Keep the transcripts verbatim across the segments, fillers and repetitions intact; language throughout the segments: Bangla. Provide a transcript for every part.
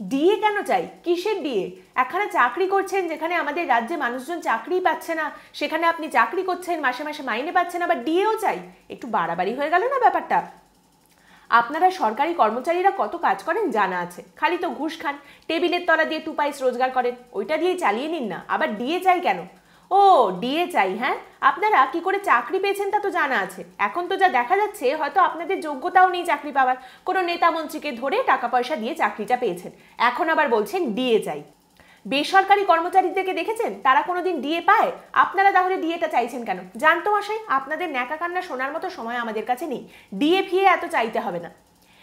ডিএ কেন চাই? কিসের ডিএ? একখানা চাকরি করছেন যেখানে আমাদের রাজ্যে মানুষজন চাকরিই পাচ্ছে না, সেখানে আপনি চাকরি করছেন, মাসে মাসে মাইনে পাচ্ছেন, আবার ডিএও চাই? একটু বাড়াবাড়ি হয়ে গেল না ব্যাপারটা? আপনারা সরকারি কর্মচারীরা কত কাজ করেন জানা আছে, খালি তো ঘুষ খান, টেবিলের তলা দিয়ে টু পাইস রোজগার করেন, ওইটা দিয়েই চালিয়ে নিন না, আবার ডিএ চাই কেন? ও ডিএ চাই, হ্যাঁ? আপনারা কি করে চাকরি পেয়েছেন তা তো জানা আছে। এখন তো যা দেখা যাচ্ছে হয়তো আপনাদের যোগ্যতাও নেই চাকরি পাওয়ার, কোনো নেতা মন্ত্রীকে ধরে টাকা পয়সা দিয়ে চাকরিটা পেয়েছেন, এখন আবার বলছেন ডিএ চাই। বেসরকারি কর্মচারীদেরকে দেখেছেন? তারা কোনোদিন ডিএ পায়? আপনারা তাহলে ডিএটা চাইছেন কেন? জানতো মশাই, আপনাদের ন্যাকা কান্না শোনার মতো সময় আমাদের কাছে নেই, ডিএ ফিয়ে এত চাইতে হবে না।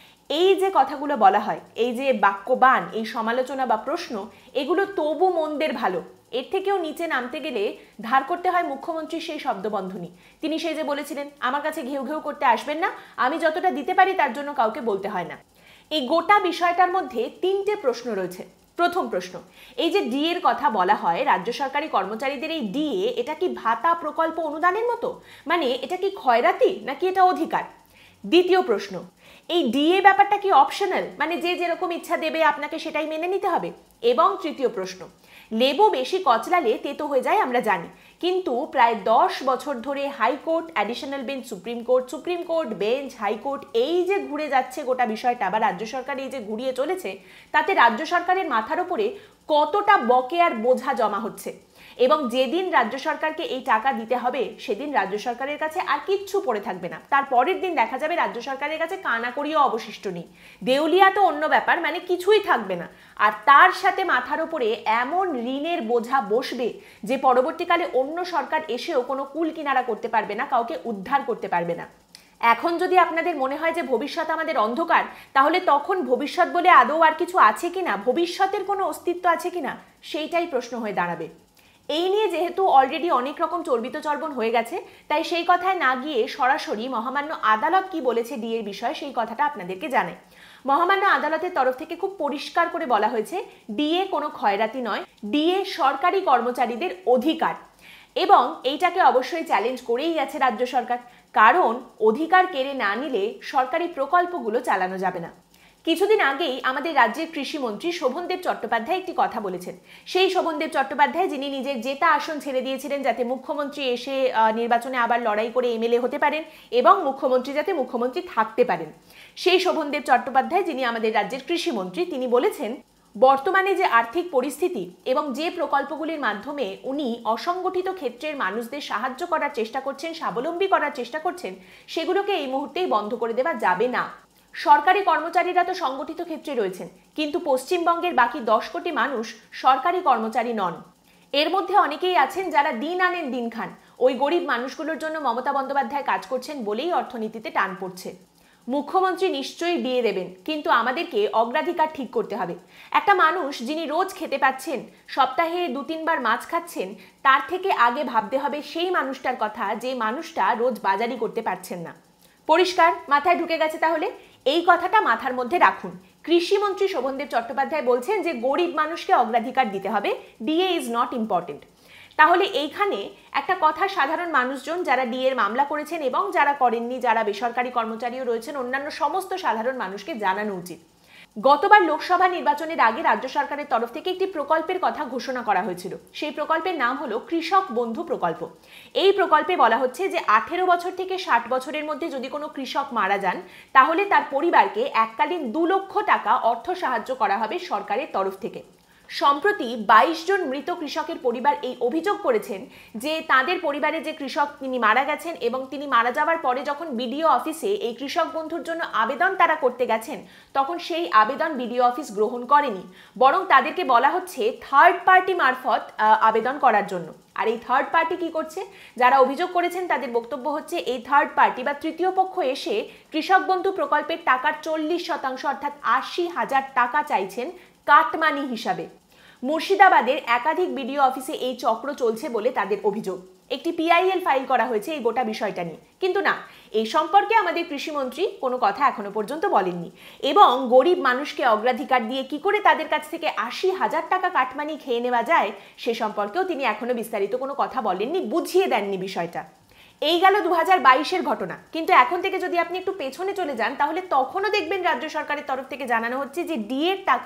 এই যে কথাগুলো বলা হয়, এই যে বাক্যবান, এই সমালোচনা বা প্রশ্ন, এগুলো তবু মন্দের ভালো। এর থেকেও নিচে নামতে গেলে ধার করতে হয় মুখ্যমন্ত্রীর সেই শব্দবন্ধনী। তিনি সেই যে বলেছিলেন, আমার কাছে ঘেউ ঘেউ করতে আসবেন না, আমি যতটা দিতে পারি তার জন্য কাউকে বলতে হয় না। এই গোটা বিষয়টার মধ্যে তিনটে প্রশ্ন রয়েছে। প্রথম প্রশ্ন, এই যে ডিএ এর কথা বলা হয়, রাজ্য সরকারি কর্মচারীদের এই ডিএ, এটা কি ভাতা প্রকল্প অনুদানের মতো? মানে এটা কি খয়রাতি নাকি এটা অধিকার? দ্বিতীয় প্রশ্ন, এই ডিএ ব্যাপারটা কি অপশনাল, মানে যে যেরকম ইচ্ছা দেবে আপনাকে সেটাই মেনে নিতে হবে? এবং তৃতীয় প্রশ্ন, লেবু বেশি কচলালে তেতো হয়ে যায় আমরা জানি, কিন্তু প্রায় দশ বছর ধরে high court, additional bench, supreme court, supreme court bench, high court, এই যে ঘুরে যাচ্ছে গোটা বিষয়টা, বা রাজ্য সরকার এই যে ঘুরিয়ে চলেছে, তাতে রাজ্য সরকারের মাথার উপরে কতটা বকেয়ার বোঝা জমা হচ্ছে। এবং যেদিন রাজ্য সরকারকে এই টাকা দিতে হবে সেদিন রাজ্য সরকারের কাছে আর কিচ্ছু পড়ে থাকবে না, তার পরের দিন দেখা যাবে রাজ্য সরকারের কাছে কানাকড়িও অবশিষ্ট নেই। দেউলিয়া তো অন্য ব্যাপার, মানে কিছুই থাকবে না। আর তার সাথে মাথার উপরে এমন ঋণের বোঝা বসবে যে পরবর্তীকালে অন্য সরকার এসেও কোনো কুল কিনারা করতে পারবে না, কাউকে উদ্ধার করতে পারবে না। এখন যদি আপনাদের মনে হয় যে ভবিষ্যৎ আমাদের অন্ধকার, তাহলে তখন ভবিষ্যৎ বলে আদৌ আর কিছু আছে কিনা, ভবিষ্যতের কোনো অস্তিত্ব আছে কিনা, সেইটাই প্রশ্ন হয়ে দাঁড়াবে। এই নিয়ে যেহেতু অলরেডি অনেক রকম চর্বিত চর্বণ হয়ে গেছে, তাই সেই কথায় না গিয়ে সরাসরি মহামান্য আদালত কি বলেছে ডিএর বিষয়ে সেই কথাটা আপনাদেরকে জানাই। মহামান্য আদালতের তরফ থেকে খুব পরিষ্কার করে বলা হয়েছে, ডিএ কোনো খয়রাতি নয়, ডিএ সরকারি কর্মচারীদের অধিকার। এবং এইটাকে অবশ্যই চ্যালেঞ্জ করেই গেছে রাজ্য সরকার, কারণ অধিকার কেড়ে না নিলে সরকারি প্রকল্পগুলো চালানো যাবে না। কিছুদিন আগেই আমাদের রাজ্যের কৃষিমন্ত্রী শোভনদেব চট্টোপাধ্যায় একটি কথা বলেছেন। সেই শোভনদেব চট্টোপাধ্যায়, যিনি নিজের জেতা আসন ছেড়ে দিয়েছিলেন যাতে মুখ্যমন্ত্রী এসে নির্বাচনে আবার লড়াই করে এমএলএ হতে পারেন এবং মুখ্যমন্ত্রী যাতে মুখ্যমন্ত্রী থাকতে পারেন, সেই শোভনদেব চট্টোপাধ্যায়, যিনি আমাদের রাজ্যের কৃষিমন্ত্রী, তিনি বলেছেন, বর্তমানে যে আর্থিক পরিস্থিতি এবং যে প্রকল্পগুলির মাধ্যমে উনি অসংগঠিত ক্ষেত্রের মানুষদের সাহায্য করার চেষ্টা করছেন, স্বাবলম্বী করার চেষ্টা করছেন, সেগুলোকে এই মুহূর্তেই বন্ধ করে দেওয়া যাবে না। সরকারি কর্মচারীরা তো সংগঠিত ক্ষেত্রে রয়েছেন, কিন্তু পশ্চিমবঙ্গের বাকি দশ কোটি মানুষ সরকারি কর্মচারী নন। এর মধ্যে অনেকেই আছেন যারা দিন আনেন দিন খান। ওই গরিব মানুষগুলোর জন্য মমতা বন্দ্যোপাধ্যায় কাজ করছেন বলেই অর্থনীতিতে টান পড়ছে। মুখ্যমন্ত্রী নিশ্চয়ই বিয়ে দেবেন, কিন্তু আমাদেরকে অগ্রাধিকার ঠিক করতে হবে। একটা মানুষ যিনি রোজ খেতে পাচ্ছেন, সপ্তাহে দু তিনবার মাছ খাচ্ছেন, তার থেকে আগে ভাবতে হবে সেই মানুষটার কথা যে মানুষটা রোজ বাজারই করতে পারছেন না। পরিষ্কার মাথায় ঢুকে গেছে? তাহলে এই কথাটা মাথার মধ্যে রাখুন। কৃষিমন্ত্রী শোভনদেব চট্টোপাধ্যায় বলছেন যে গরিব মানুষকে অগ্রাধিকার দিতে হবে, ডিএ ইজ নট ইম্পর্টেন্ট। তাহলে এইখানে একটা কথা সাধারণ মানুষজন যারা ডিএর মামলা করেছেন এবং যারা করেননি, যারা বেসরকারি কর্মচারীও রয়েছেন, অন্যান্য সমস্ত সাধারণ মানুষকে জানানো উচিত। গতবার লোকসভা নির্বাচনের আগে রাজ্য সরকারের তরফ থেকে একটি প্রকল্পের কথা ঘোষণা করা হয়েছিল। সেই প্রকল্পের নাম হলো কৃষক বন্ধু প্রকল্প। এই প্রকল্পে বলা হচ্ছে যে আঠেরো বছর থেকে ষাট বছরের মধ্যে যদি কোনো কৃষক মারা যান, তাহলে তার পরিবারকে এককালীন দু লক্ষ টাকা অর্থ সাহায্য করা হবে সরকারের তরফ থেকে। সম্প্রতি বাইশ জন মৃত কৃষকের পরিবার এই অভিযোগ করেছেন যে তাদের পরিবারে যে কৃষক তিনি মারা গেছেন এবং তিনি মারা যাওয়ার পরে যখন বিডিও অফিসে এই কৃষক বন্ধুর জন্য আবেদন তারা করতে গেছেন, তখন সেই আবেদন বিডিও অফিস গ্রহণ করেনি, বরং তাদেরকে বলা হচ্ছে থার্ড পার্টি মারফত আবেদন করার জন্য। আর এই থার্ড পার্টি কি করছে? যারা অভিযোগ করেছেন তাদের বক্তব্য হচ্ছে এই থার্ড পার্টি বা তৃতীয় পক্ষ এসে কৃষক বন্ধু প্রকল্পের টাকার চল্লিশ শতাংশ অর্থাৎ আশি হাজার টাকা চাইছেন কাটমানি হিসাবে। মুর্শিদাবাদের একাধিক বিডিও অফিসে এই চক্র চলছে বলে তাদের অভিযোগ। একটি পিআইএল ফাইল করা হয়েছে এই গোটা বিষয়টা নিয়ে, কিন্তু না, এই সম্পর্কে আমাদের কৃষিমন্ত্রী কোনো কথা এখনো পর্যন্ত বলেননি। এবং গরিব মানুষকে অগ্রাধিকার দিয়ে কি করে তাদের কাছ থেকে আশি হাজার টাকা কাটমানি খেয়ে নেওয়া যায় সে সম্পর্কেও তিনি এখনো বিস্তারিত কোনো কথা বলেননি, বুঝিয়ে দেননি বিষয়টা। এই গেল দু হাজার বাইশের ঘটনা, কিন্তু এখন থেকে যদি আপনি একটু পেছনে চলে যান তাহলে তখনও দেখবেন রাজ্য সরকারের তরফ থেকে জানানো হচ্ছে যে ডিএর টাকা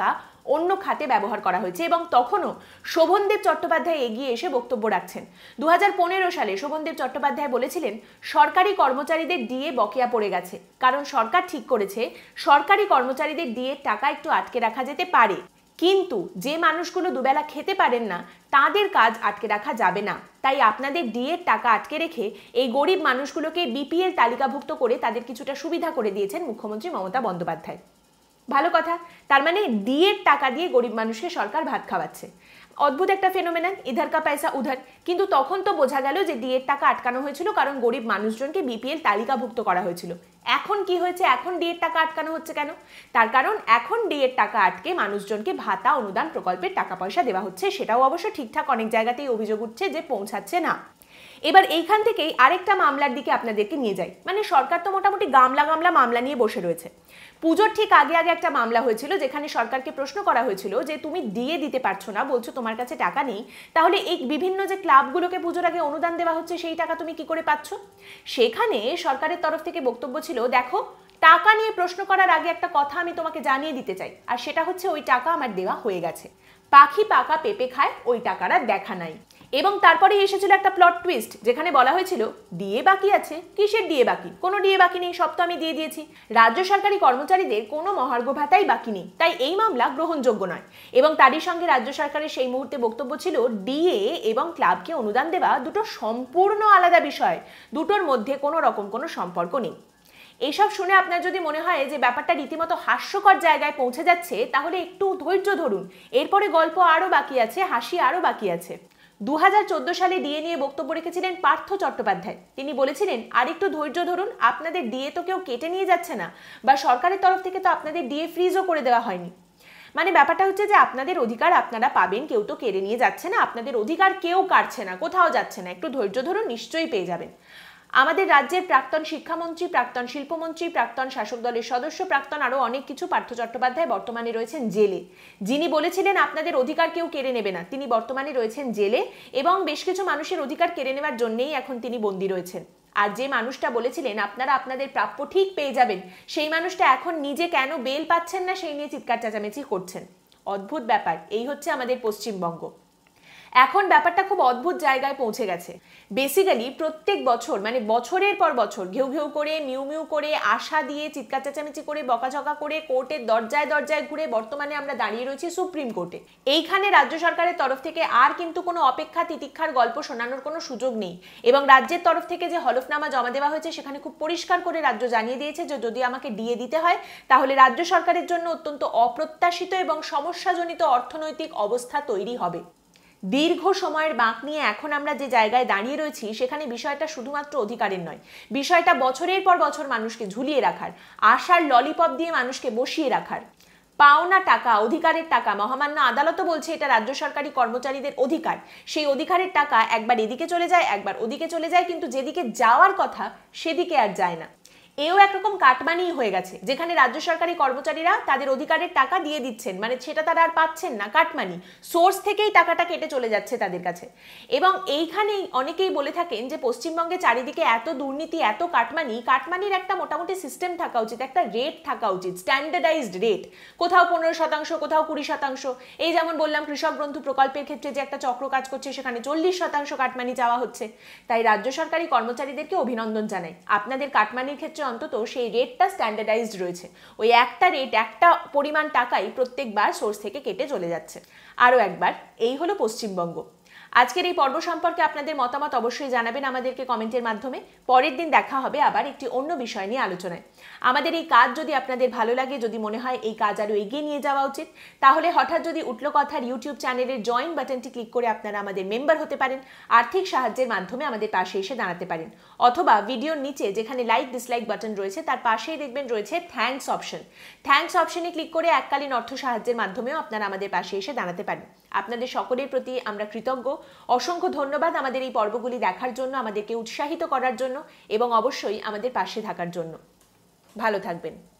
অন্য খাতে ব্যবহার করা হয়েছে। এবং তখনও শোভনদেব চট্টোপাধ্যায় এগিয়ে এসে বক্তব্য রাখছেন। দু হাজার পনেরো সালে শোভনদেব চট্টোপাধ্যায় বলেছিলেন, সরকারি কর্মচারীদের ডিএ বকেয়া পড়ে গেছে, কারণ সরকার ঠিক করেছে সরকারি কর্মচারীদের ডিএর টাকা একটু আটকে রাখা যেতে পারে, কিন্তু যে মানুষগুলো দুবেলা খেতে পারেন না তাদের কাজ আটকে রাখা যাবে না। তাই আপনাদের ডিএর টাকা আটকে রেখে এই গরিব মানুষগুলোকে বিপিএল তালিকাভুক্ত করে তাদের কিছুটা সুবিধা করে দিয়েছেন মুখ্যমন্ত্রী মমতা বন্দ্যোপাধ্যায়। ভালো কথা, তার মানে ডিএর টাকা দিয়ে গরিব মানুষকে সরকার ভাত খাওয়াচ্ছে। অদ্ভুত একটা ফেনোমেনন, ইধার কা পয়সা উধার। কিন্তু তখন তো বোঝা গেল যে ডিএর টাকা আটকানো হয়েছিল কারণ গরিব মানুষজনকে বিপিএল তালিকাভুক্ত করা হয়েছিল। এখন কি হয়েছে, এখন ডিএর টাকা আটকানো হচ্ছে কেন? তার কারণ এখন ডিএর টাকা আটকে মানুষজনকে ভাতা অনুদান প্রকল্পের টাকা পয়সা দেওয়া হচ্ছে, সেটাও অবশ্য ঠিকঠাক অনেক জায়গাতেই অভিযোগ উঠছে যে পৌঁছাচ্ছে না। এবার এইখান থেকেই আরেকটা মামলার দিকে আপনাদেরকে নিয়ে যাই। মানে সরকার তো মোটামুটি গামলা গামলা মামলা নিয়ে বসে রয়েছে। পুজোর ঠিক আগে আগে একটা মামলা হয়েছিল যেখানে সরকারকে প্রশ্ন করা হয়েছিল যে তুমি ডিএ দিতে পারছো না, বলছো তোমার কাছে টাকা নেই, তাহলে এই বিভিন্ন যে ক্লাবগুলোকে পুজোর আগে অনুদান দেওয়া হচ্ছে সেই টাকা তুমি কি করে পাচ্ছ? সেখানে সরকারের তরফ থেকে বক্তব্য ছিল, দেখো টাকা নিয়ে প্রশ্ন করার আগে একটা কথা আমি তোমাকে জানিয়ে দিতে চাই, আর সেটা হচ্ছে ওই টাকা আমার দেওয়া হয়ে গেছে। পাখি পাকা পেঁপে খায়, ওই টাকার আর দেখা নাই। এবং তারপরে এসেছিল একটা প্লট টুইস্ট যেখানে বলা হয়েছিল ডিএ বাকি আছে। কিসের ডিএ বাকি? কোনো ডিএ বাকি নেই, সব তো আমি দিয়ে দিয়েছি। রাজ্য সরকারি কর্মচারীদের কোনো মহার্ঘ ভাতাই বাকি নেই, তাই এই মামলা গ্রহণযোগ্য নয়। এবং তারই সঙ্গে রাজ্য সরকারের সেই মুহূর্তে বক্তব্য ছিল, ডিএ এবং ক্লাবকে অনুদান দেওয়া দুটো সম্পূর্ণ আলাদা বিষয়, দুটোর মধ্যে কোনো রকম কোনো সম্পর্ক নেই। এইসব শুনে আপনার যদি মনে হয় যে ব্যাপারটা রীতিমতো হাস্যকর জায়গায় পৌঁছে যাচ্ছে, তাহলে একটু ধৈর্য ধরুন, এরপরে গল্প আরও বাকি আছে, হাসি আরও বাকি আছে। দু হাজার চোদ্দ সালে ডিএ নিয়ে বক্তব্য রেখেছিলেন পার্থ চট্টোপাধ্যায়। তিনি বলেছিলেন, আর একটু ধৈর্য ধরুন, আপনাদের ডিএ তো কেউ কেটে নিয়ে যাচ্ছে না, বা সরকারের তরফ থেকে তো আপনাদের ডিএ ফ্রিজও করে দেওয়া হয়নি। মানে ব্যাপারটা হচ্ছে যে আপনাদের অধিকার আপনারা পাবেন, কেউ তো কেড়ে নিয়ে যাচ্ছে না, আপনাদের অধিকার কেউ কাটছে না, কোথাও যাচ্ছে না, একটু ধৈর্য ধরুন, নিশ্চয়ই পেয়ে যাবেন। আমাদের রাজ্যের প্রাক্তন শিক্ষামন্ত্রী, প্রাক্তন শিল্পমন্ত্রী, প্রাক্তন শাসক দলের সদস্য, প্রাক্তন আরও অনেক কিছু পার্থ চট্টোপাধ্যায় বর্তমানে রয়েছেন জেলে। যিনি বলেছিলেন আপনাদের অধিকার কেউ কেড়ে নেবে না, তিনি বর্তমানে রয়েছেন জেলে, এবং বেশ কিছু মানুষের অধিকার কেড়ে নেওয়ার জন্যেই এখন তিনি বন্দী রয়েছেন। আর যে মানুষটা বলেছিলেন আপনারা আপনাদের প্রাপ্য ঠিক পেয়ে যাবেন, সেই মানুষটা এখন নিজে কেন বেল পাচ্ছেন না সেই নিয়ে চিৎকার চেঁচামেচি করছেন। অদ্ভুত ব্যাপার, এই হচ্ছে আমাদের পশ্চিমবঙ্গ। এখন ব্যাপারটা খুব অদ্ভুত জায়গায় পৌঁছে গেছে। বেসিক্যালি প্রত্যেক বছর, মানে বছরের পর বছর ঘেউ ঘেউ করে, মিউ মিউ করে, আশা দিয়ে, চিৎকার চেঁচামেচি করে, বকাঝকা করে, কোর্টের দরজায় দরজায় ঘুরে বর্তমানে আমরা দাঁড়িয়ে রয়েছি সুপ্রিম কোর্টে। এইখানে রাজ্য সরকারের তরফ থেকে আর কিন্তু কোনো অপেক্ষা তিতিক্ষার গল্প শোনানোর কোনো সুযোগ নেই। এবং রাজ্যের তরফ থেকে যে হলফনামা জমা দেওয়া হয়েছে সেখানে খুব পরিষ্কার করে রাজ্য জানিয়ে দিয়েছে যে যদি আমাকে ডিএ দিতে হয় তাহলে রাজ্য সরকারের জন্য অত্যন্ত অপ্রত্যাশিত এবং সমস্যাজনিত অর্থনৈতিক অবস্থা তৈরি হবে। দীর্ঘ সময়ের বাঁক নিয়ে এখন আমরা যে জায়গায় দাঁড়িয়ে রয়েছি সেখানে বিষয়টা শুধুমাত্র অধিকারের নয়, বিষয়টা বছরের পর বছর মানুষকে ঝুলিয়ে রাখার, আশার ললিপপ দিয়ে মানুষকে বসিয়ে রাখার। পাওনা টাকা, অধিকারের টাকা, মহামান্য আদালতও বলছে এটা রাজ্য সরকারি কর্মচারীদের অধিকার, সেই অধিকারের টাকা একবার এদিকে চলে যায়, একবার ওদিকে চলে যায়, কিন্তু যেদিকে যাওয়ার কথা সেদিকে আর যায় না। এও একরকম কাটমানি হয়ে গেছে, যেখানে রাজ্য সরকারি কর্মচারীরা তাদের অধিকারের টাকা দিয়ে দিচ্ছেন, মানে সেটা তারা আর পাচ্ছেন না, কাটমানি সোর্স থেকেই টাকাটা কেটে চলে যাচ্ছে তাদের কাছে। এবং এইখানেই অনেকেই বলে থাকেন যে পশ্চিমবঙ্গে চারিদিকে এত দুর্নীতি, এত কাটমানি, কাটমানির একটা মোটামুটি সিস্টেম থাকা উচিত, একটা রেট থাকা উচিত, স্ট্যান্ডার্ডাইজড রেট, কোথাও পনেরো শতাংশ, কোথাও কুড়ি শতাংশ। এই যেমন বললাম কৃষক বন্ধু প্রকল্পের ক্ষেত্রে যে একটা চক্র কাজ করছে সেখানে চল্লিশ শতাংশ কাটমানি চাওয়া হচ্ছে। তাই রাজ্য সরকারি কর্মচারীদেরকে অভিনন্দন জানাই, আপনাদের কাটমানির ক্ষেত্রে অন্তত সেই রেটটা স্ট্যান্ডার্ডাইজড রয়েছে, ওই একটা রেট, একটা পরিমাণ টাকাই প্রত্যেকবার সোর্স থেকে কেটে চলে যাচ্ছে। আরও একবার, এই হলো পশ্চিমবঙ্গ। আজকের এই পর্ব সম্পর্কে আপনাদের মতামত অবশ্যই জানাবেন আমাদেরকে কমেন্টের মাধ্যমে। পরের দিন দেখা হবে আবার একটি অন্য বিষয় নিয়ে আলোচনায়। আমাদের এই কাজ যদি আপনাদের ভালো লাগে, যদি মনে হয় এই কাজ আরও এগিয়ে নিয়ে যাওয়া উচিত, তাহলে হঠাৎ যদি উঠলো কথার ইউটিউব চ্যানেলের জয়েন বাটনটি ক্লিক করে আপনারা আমাদের মেম্বার হতে পারেন, আর্থিক সাহায্যের মাধ্যমে আমাদের পাশে এসে দাঁড়াতে পারেন। অথবা ভিডিওর নিচে যেখানে লাইক ডিসলাইক বাটন রয়েছে তার পাশেই দেখবেন রয়েছে থ্যাঙ্কস অপশন, থ্যাঙ্কস অপশনে ক্লিক করে এককালীন অর্থ সাহায্যের মাধ্যমেও আপনারা আমাদের পাশে এসে দাঁড়াতে পারেন। আপনাদের সকলের প্রতি আমরা কৃতজ্ঞ। অসংখ্য ধন্যবাদ আমাদের এই পর্বগুলি দেখার জন্য, আমাদেরকে উৎসাহিত করার জন্য এবং অবশ্যই আমাদের পাশে থাকার জন্য। ভালো থাকবেন।